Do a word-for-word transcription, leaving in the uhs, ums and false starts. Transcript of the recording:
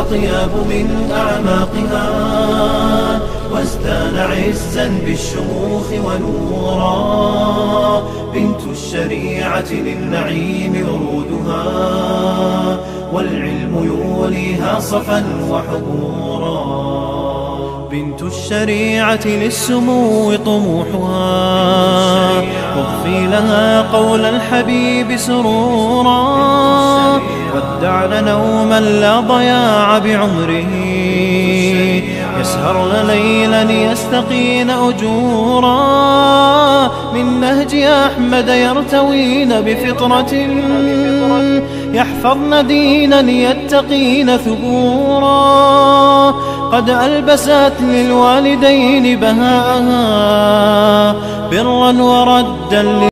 الأطياب من أعماقها، وازدان عزا بالشموخ ونورا. بنت الشريعة للنعيم ورودها، والعلم يوليها صفا وحبورا. بنت الشريعة للسمو طموحها، واغفي لها قول الحبيب سرورا. ودعن نوما لا ضياع بعمره، يسهرن ليلا يستقين أجورا. من نهج أحمد يرتوين بفطرة، يحفظن دينا يتقين ثبورا. قد ألبست للوالدين بهاءها برا وردا